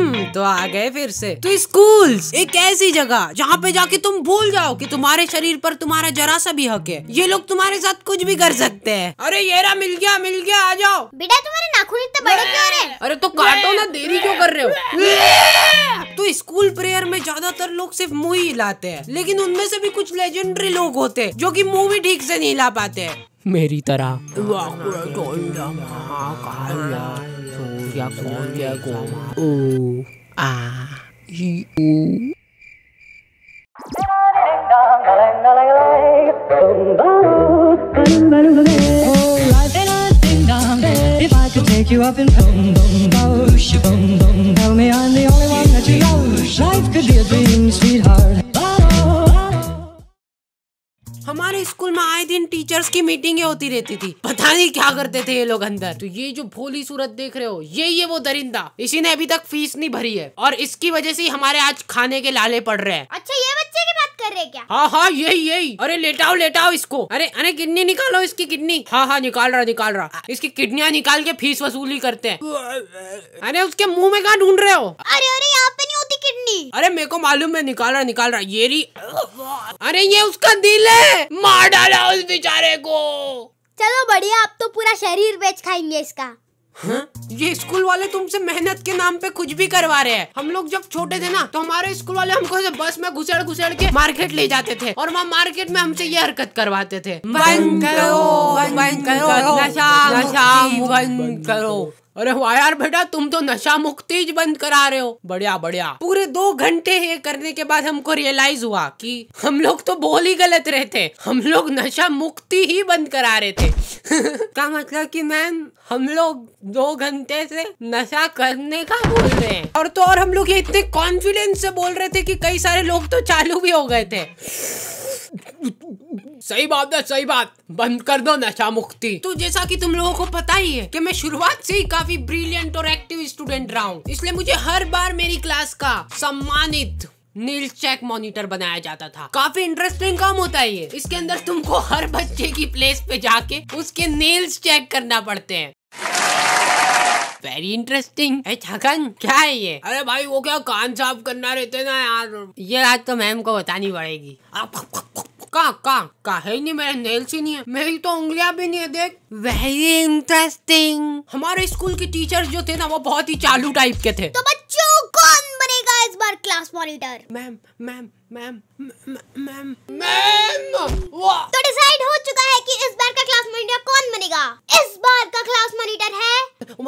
तो आ गए फिर से। तो स्कूल्स एक ऐसी जगह जहाँ पे जाके तुम भूल जाओ कि तुम्हारे शरीर पर तुम्हारा जरा सा भी हक है। ये लोग तुम्हारे साथ कुछ भी कर सकते हैं। अरे येरा मिल गया आ जाओ। बेटा तुम्हारे नाखून इतने बड़े क्यों रहे? अरे तो काटो ना, देरी क्यों कर रहे हो? तो स्कूल प्रेयर में ज्यादातर लोग सिर्फ मुंह ही हिलाते हैं, लेकिन उनमें से भी कुछ लेजेंडरी लोग होते हैं जो कि मुंह भी ठीक से नहीं हिला पाते हैं, मेरी तरह। If I could take you up in boom boom bosh, boom boom, tell me I'm the only one that you love. Life could be a dream, sweetheart. हमारे स्कूल में आए दिन टीचर्स की मीटिंगें होती रहती थी। पता नहीं क्या करते थे ये लोग अंदर। तो ये जो भोली सूरत देख रहे हो, ये वो दरिंदा, इसी ने अभी तक फीस नहीं भरी है और इसकी वजह से हमारे आज खाने के लाले पड़ रहे हैं। अच्छा ये बच्चे की बात कर रहे हैं क्या? हाँ यही। अरे लेटाओ इसको। अरे किडनी निकालो इसकी किडनी। हाँ निकाल रहा। इसकी किडनियाँ निकाल के फीस वसूली करते हैं। अरे उसके मुँह में कहाँ ढूंढ रहे हो? अरे यहाँ पे नहीं होती किडनी। अरे मेरे को मालूम है, निकाल रहा। ये रही। अरे ये उसका दिल है, मार डाला उस बेचारे को। चलो बढ़िया, अब तो पूरा शरीर बेच खाएंगे इसका। हाँ? ये स्कूल वाले तुमसे मेहनत के नाम पे कुछ भी करवा रहे हैं। हम लोग जब छोटे थे ना, तो हमारे स्कूल वाले हमको बस में घुसड़ के मार्केट ले जाते थे और वहाँ मार्केट में हमसे ये हरकत करवाते थे। बंद करो नशा बंद करो। अरे वाह यार बेटा, तुम तो नशा मुक्ति बंद करा रहे हो। बढ़िया। पूरे 2 घंटे ये करने के बाद हमको रियलाइज हुआ कि हम लोग तो बोल ही गलत रहे थे। हम लोग नशा मुक्ति ही बंद करा रहे थे। क्या मतलब कि मैम, हम लोग 2 घंटे से नशा करने का बोल रहे हैं। और हम लोग ये इतने कॉन्फिडेंस से बोल रहे थे कि कई सारे लोग तो चालू भी हो गए थे। सही बात, बंद कर दो नशा मुक्ति। तो जैसा कि तुम लोगों को पता ही है कि मैं शुरुआत से ही काफी ब्रिलियंट और एक्टिव स्टूडेंट रहा हूँ, इसलिए मुझे हर बार मेरी क्लास का सम्मानित नील चेक मॉनिटर बनाया जाता था। काफी इंटरेस्टिंग काम होता है ये। इसके अंदर तुमको हर बच्चे की प्लेस पे जाके उसके नेल्स चेक करना पड़ते हैं। Very interesting. छगन क्या है ये? अरे भाई वो क्या कान साफ करना रहते ना यार, ये आज तो मैम को बतानी पड़ेगी। का है नहीं, मेरे नेल्स ही नहीं है, मेरी तो उंगलियां भी नहीं है, देख। Very interesting. हमारे स्कूल के टीचर्स जो थे ना, वो बहुत ही चालू टाइप के थे। तो बच्चों कौन बनेगा इस बार क्लास मॉनिटर? मैम। तो डिसाइड हो चुका है कि इस बार का क्लास मॉनिटर कौन बनेगा। इस बार का क्लास मॉनिटर है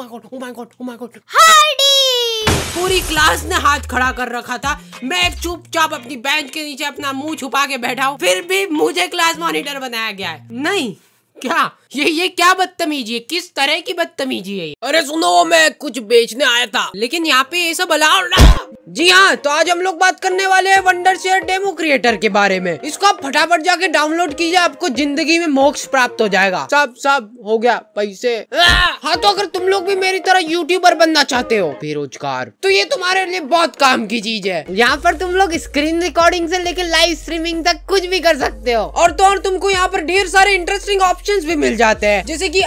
Oh my God. हार्डी। पूरी क्लास ने हाथ खड़ा कर रखा था। मैं चुपचाप अपनी बेंच के नीचे अपना मुंह छुपा के बैठा हूँ, फिर भी मुझे क्लास मॉनिटर बनाया गया है। नहीं क्या ये क्या बदतमीजी है? किस तरह की बदतमीजी है? अरे सुनो, मैं कुछ बेचने आया था, लेकिन यहाँ पे ये सब अलाउड ना। जी हाँ, तो आज हम लोग बात करने वाले हैं वंडरशेयर डेमो क्रिएटर के बारे में। इसको आप फटाफट जाके डाउनलोड कीजिए, आपको जिंदगी में मोक्ष प्राप्त हो जाएगा। सब हो गया पैसे। हाँ, तो अगर तुम लोग भी मेरी तरह यूट्यूबर बनना चाहते हो, बेरोजगार, तो ये तुम्हारे लिए बहुत काम की चीज है। यहाँ पर तुम लोग स्क्रीन रिकॉर्डिंग से लेकर लाइव स्ट्रीमिंग तक कुछ भी कर सकते हो। और तुमको यहाँ पर ढेर सारे इंटरेस्टिंग ऑप्शंस भी मिल जाते हैं, जैसे कि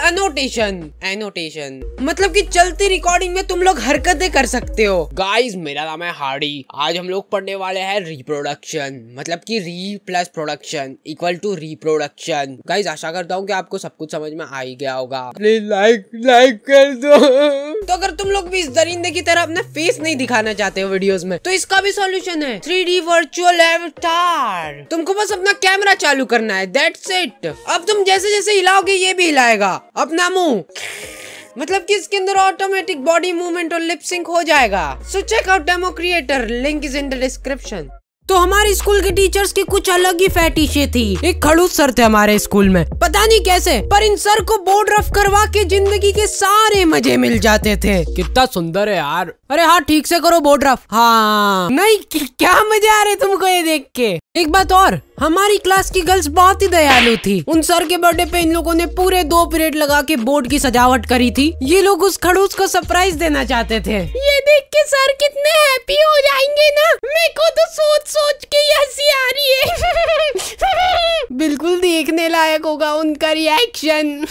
एनोटेशन मतलब कि चलती रिकॉर्डिंग में तुम लोग हरकतें कर सकते हो। गाइस, मेरा नाम है हार्डी। आज हम लोग पढ़ने वाले हैं रिप्रोडक्शन, मतलब कि re plus production equal to reproduction. Guys, आशा करता हूँ कि आपको सब कुछ समझ में आ ही गया होगा। प्लीज लाइक कर दो। तो अगर तुम लोग भी इस दरिंदे की तरह अपना फेस नहीं दिखाना चाहते हो वीडियोस में, तो इसका भी सॉल्यूशन है 3D वर्चुअल एवतार। तुमको बस अपना कैमरा चालू करना है, दैट्स इट। अब तुम जैसे जैसे हिलाओगे ये भी हिलाएगा अपना मुंह, मतलब कि इसके अंदर ऑटोमेटिक बॉडी मूवमेंट और लिप सिंक हो जाएगा। So check out demo creator, link is in the description. तो हमारे स्कूल के टीचर्स की कुछ अलग ही फैटिशे थी। एक खड़ूस सर थे हमारे स्कूल में, पता नहीं कैसे, पर इन सर को बोर्ड रफ करवा के जिंदगी के सारे मजे मिल जाते थे। कितना सुंदर है यार। अरे हाँ, ठीक से करो बोर्ड रफ। हाँ नहीं, क्या मजे आ रहे तुमको ये देख के। एक बात और, हमारी क्लास की गर्ल्स बहुत ही दयालु थी। उन सर के बर्थडे पे इन लोगों ने पूरे 2 पीरियड लगा के बोर्ड की सजावट करी थी। ये लोग उस खड़ूस को सरप्राइज देना चाहते थे। ये देख के सर कितने हैप्पी हो जाएंगे ना, मेरे को तो सोच के ही हंसी आ रही है। बिल्कुल देखने लायक होगा उनका रिएक्शन।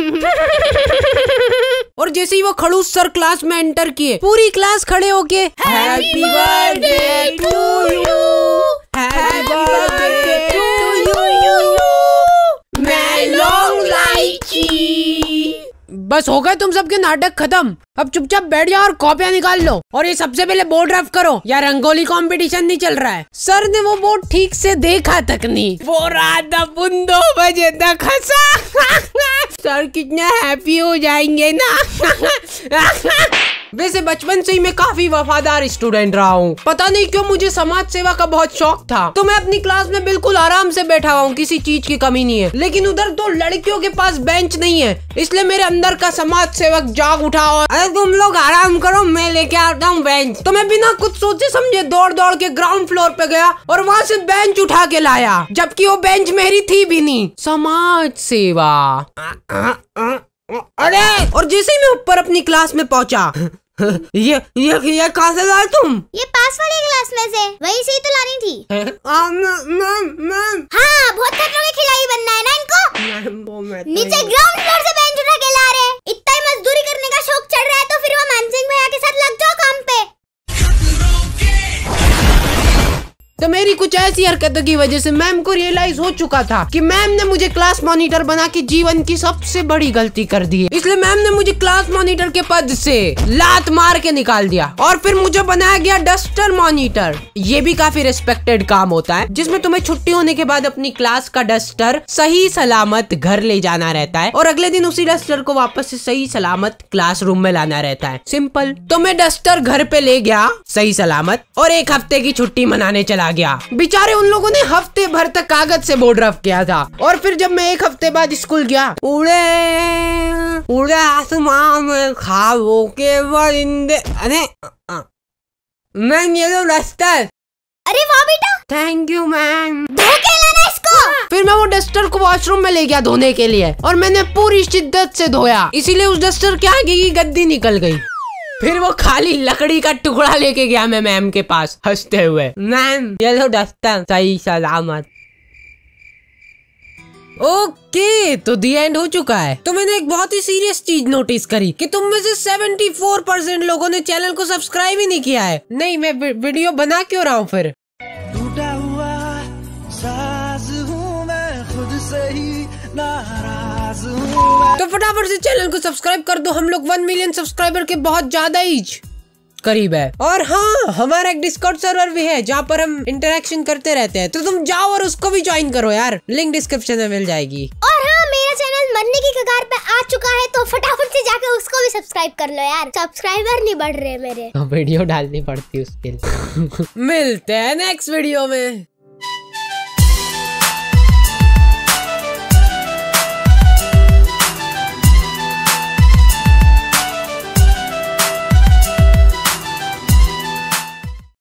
और जैसे ही वो खड़ूस सर क्लास में एंटर किए, पूरी क्लास खड़े होके happy birthday to you, happy birthday to you, मैं लॉन्ग लाइची। बस हो गए तुम सबके नाटक खत्म। अब चुपचाप बैठ जाओ और कॉपियां निकाल लो। और ये सबसे पहले बोर्ड रफ करो, या रंगोली कंपटीशन नहीं चल रहा है। सर ने वो बोर्ड ठीक से देखा तक नहीं, वो रात 2 बजे तक हंसा। सर कितना हैप्पी हो जाएंगे ना। वैसे बचपन से ही मैं काफी वफादार स्टूडेंट रहा हूँ। पता नहीं क्यों मुझे समाज सेवा का बहुत शौक था, तो मैं अपनी क्लास में बिल्कुल आराम से बैठा हुआ हूँ, किसी चीज की कमी नहीं है। लेकिन उधर 2 लड़कियों के पास बेंच नहीं है, इसलिए मेरे अंदर का समाज सेवक जाग उठा और अरे तुम लोग आराम करो, मैं लेके आता हूँ बेंच। तो मैं बिना कुछ सोचे समझे दौड़ दौड़ के ग्राउंड फ्लोर पे गया और वहाँ से बेंच उठा के लाया, जबकि वो बेंच मेरी थी भी नहीं। समाज सेवा। अरे और जैसे ही मैं ऊपर अपनी क्लास में पहुँचा, ये कहाँ से लाए तुम? ये पास वाली क्लास में से, वहीं से ही तो लानी थी। हाँ, बहुत खतरों के खिलाड़ी बनना है ना इनको। नीचे ग्राउंड फ्लोर से बेंच उठा के ला रहे। इतना ही मजदूरी करने का शौक चढ़ रहा है तो फिर वो मानसिंह भैया के साथ लग जाओ काम पे। तो मेरी कुछ ऐसी हरकतों की वजह से मैम को रियलाइज हो चुका था कि मैम ने मुझे क्लास मॉनिटर बना के जीवन की सबसे बड़ी गलती कर दी है। इसलिए मैम ने मुझे क्लास मॉनिटर के पद से लात मार के निकाल दिया और फिर मुझे बनाया गया डस्टर मॉनिटर। ये भी काफी रिस्पेक्टेड काम होता है, जिसमें तुम्हें छुट्टी होने के बाद अपनी क्लास का डस्टर सही सलामत घर ले जाना रहता है और अगले दिन उसी डस्टर को वापस से सही सलामत क्लासरूम में लाना रहता है। सिंपल। तो मैं डस्टर घर पे ले गया सही सलामत और 1 हफ्ते की छुट्टी मनाने चला गया। बेचारे उन लोगों ने हफ्ते भर तक कागज से बोर्ड रफ किया था। और फिर जब मैं 1 हफ्ते बाद स्कूल गया, उड़े आसमान में ख्वाबों के परिंदे। अरे मैम ये लो डस्टर। अरे वाह बेटा, थैंक यू मैम। धो के लाना इसको। फिर मैं वो डस्टर को वॉशरूम में ले गया धोने के लिए और मैंने पूरी शिद्दत से धोया, इसीलिए उस डस्टर के आगे की गद्दी निकल गई। फिर वो खाली लकड़ी का टुकड़ा लेके गया मैं मैम के पास हंसते हुए, मैम ये लो डस्टर सही सलामत। ओके, तो दी एंड हो चुका है। तो मैंने एक बहुत ही सीरियस चीज नोटिस करी कि तुम में से 74% लोगों ने चैनल को सब्सक्राइब ही नहीं किया है। नहीं, मैं वीडियो बना क्यों रहा हूँ फिर? टूटा हुआ साज हूँ मैं, खुद से ही नाराज हूँ। तो फटाफट से चैनल को सब्सक्राइब कर दो, हम लोग 1 मिलियन सब्सक्राइबर के बहुत ज्यादा ही करीब है। और हाँ, हमारा एक डिस्कॉर्ड सर्वर भी है जहाँ पर हम इंटरेक्शन करते रहते हैं, तो तुम जाओ और उसको भी ज्वाइन करो यार, लिंक डिस्क्रिप्शन में मिल जाएगी। और हाँ, मेरा चैनल मरने की कगार पे आ चुका है, तो फटाफट से जाके उसको भी सब्सक्राइब कर लो यार, सब्सक्राइबर नहीं बढ़ रहे मेरे। वीडियो डालनी पड़ती है उसके लिए। मिलते हैं नेक्स्ट वीडियो में।